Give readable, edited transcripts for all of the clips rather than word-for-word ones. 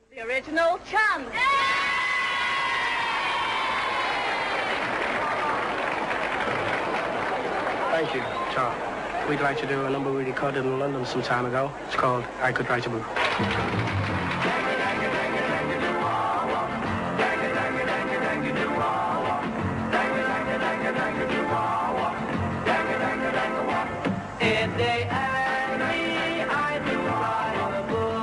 The original Chance. Thank you, Charles. We'd like to do a number we recorded in London some time ago. It's called I Could Write a Book. If they ask me, I do write a book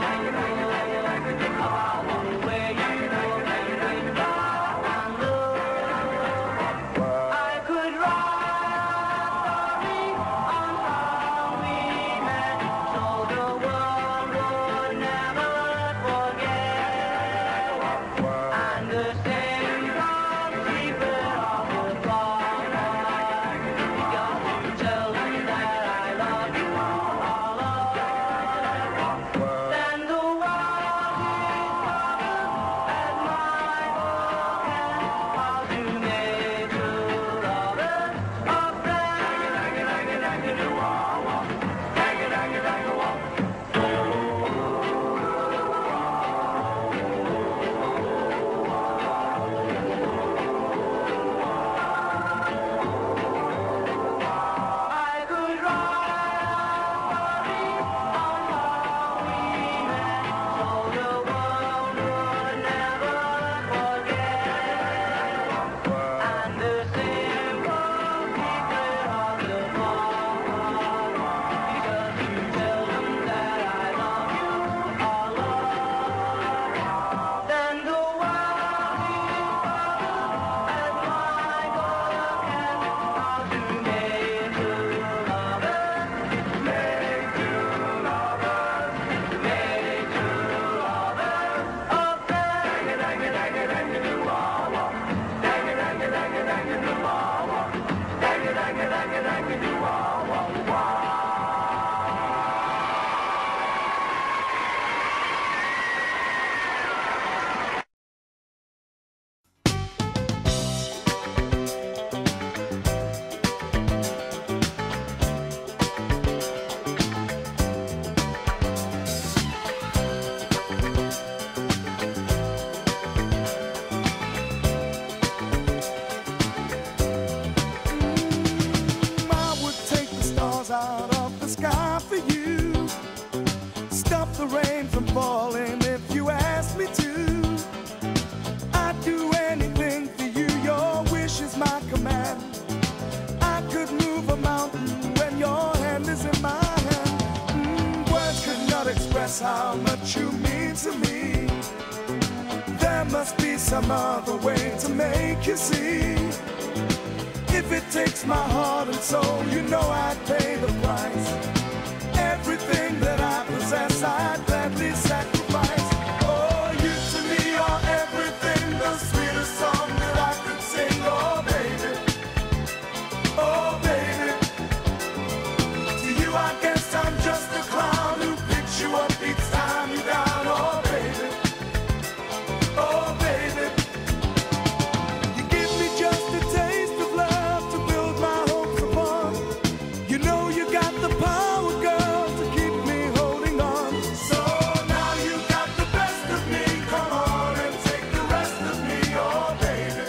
about where you go and look. I could write a story on how we met, so the world would never forget. And the simple secret of the thought, you got to tell them that I love you all alone. Then the world is covered at my book and how to make true lovers a I could write on how we met, so the world would never forget. And the simple secret of the heart is just to tell them that I love you all alone. Then the world is covered at my book and how to make true lovers, make true lovers, make true lovers of I would take the stars out of the sky for you, stop the rain from falling if you ask me to. I'd do anything for you, your wish is my command. I could move a mountain when your hand is in my hand. Words could not express how much you mean to me. There must be some other way to make you see. If it takes my heart and soul, you know I'd pay the price. Everything that I possess, I'd gladly sacrifice. Oh, you to me are everything, the sweetest song that I could sing. Oh, baby, oh, baby. To you, I guess I'm just a clown who picks you up each time you're down. Oh, baby, oh, baby. You give me just a taste of love to build my hopes upon. You know you got the power, girl, to keep me holding on. So now you got the best of me. Come on and take the rest of me, oh baby.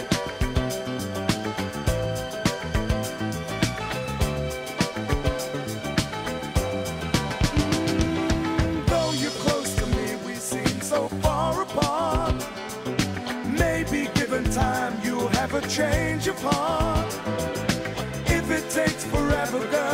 Though you're close to me, we seem so far apart. Maybe given time, you'll have a change of heart. If it takes forever, girl,